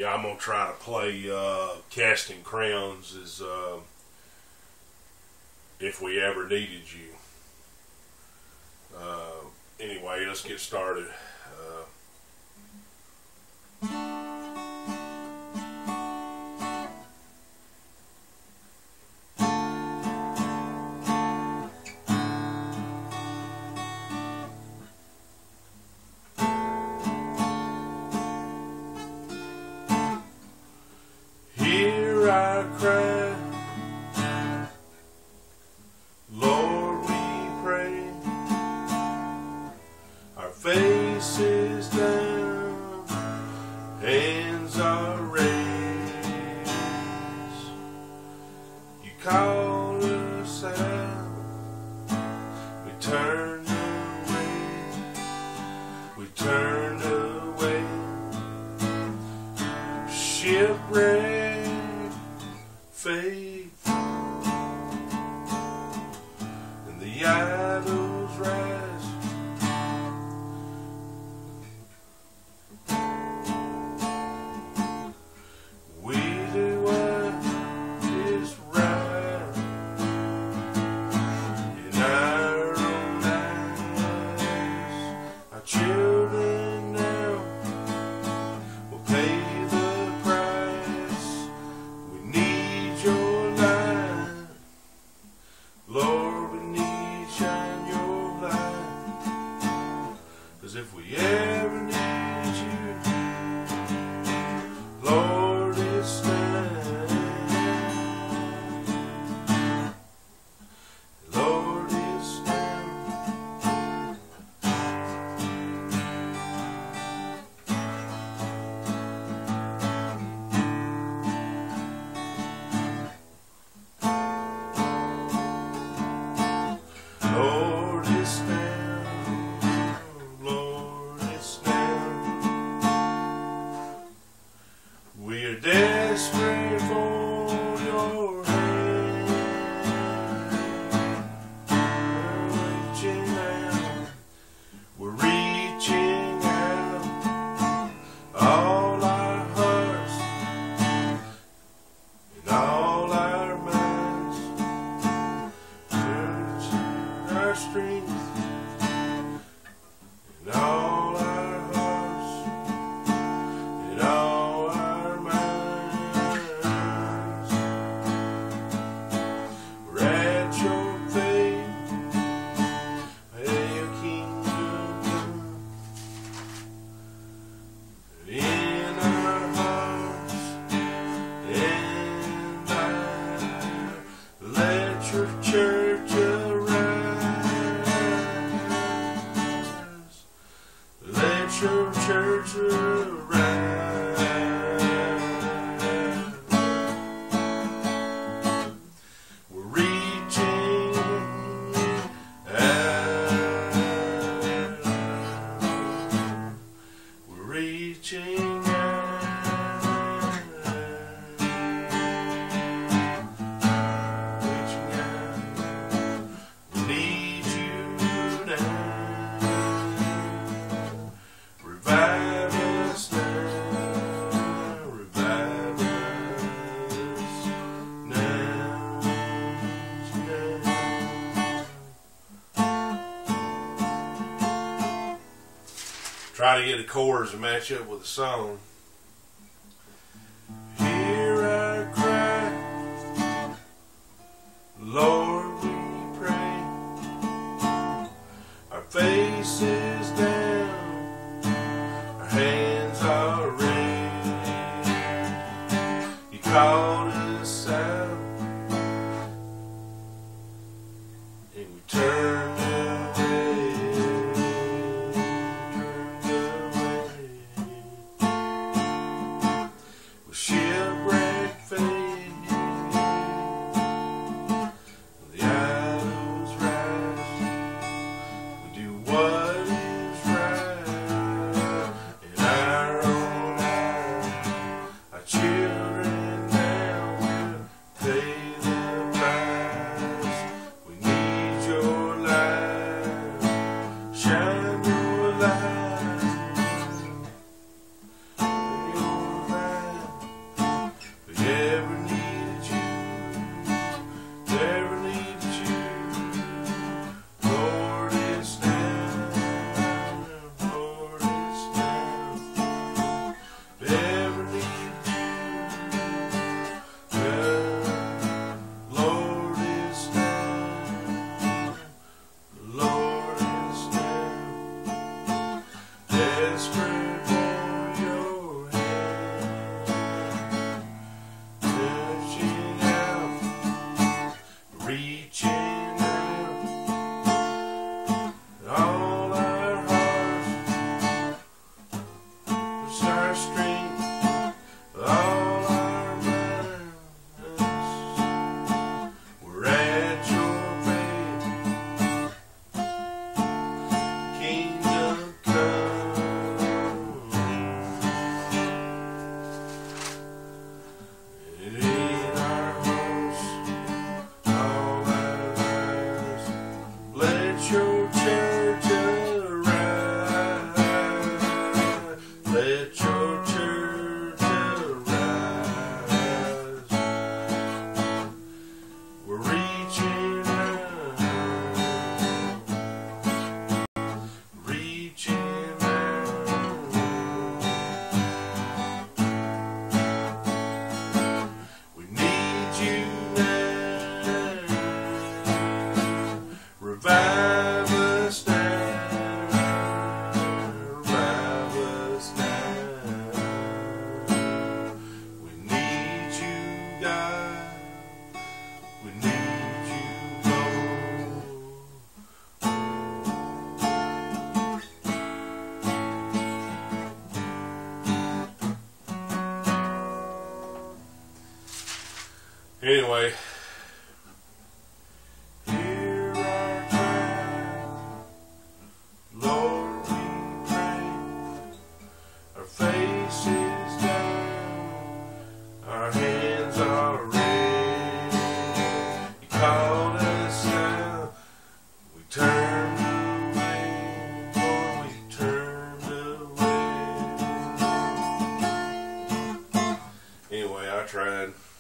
Yeah, I'm gonna try to play Casting Crowns as if we ever needed you. Anyway, let's get started. Hear our cry, Lord, we pray. Our faces down, hands are raised. You call us out, we turned away. We turned away. Shipwrecked faith, and the idols rise. We do what is right in our own eyes. Our children now will pay the price. We need your light, Lord, we need shine your light. 'Cause if we ever need you, Lord, it's time. Lord, it's time. Lord, it's now. Lord, it's now. We are desperate for your hand. We're reaching out. All our hearts and all our minds. Searching our strength and all our hearts and all our minds. We're at your feet, may your kingdom come. In our hearts and lives, let your church arise. Let your church arise. We're reaching out. We're reaching out. Reaching out. We need you now. Revive us now. Revive us now. Try to get the chords to match up with the song. Hear our cry, Lord, we pray. Our faces down, our hands are raised. You called us out, and we turned away. Turned away. With shipwrecked faith, the idols rise. We do what is right in our own eyes. Our children now will die. We need you, Lord. Anyway. Faces down, our hands are red. You called us out, we turned away, boy, we turned away. Anyway, I tried.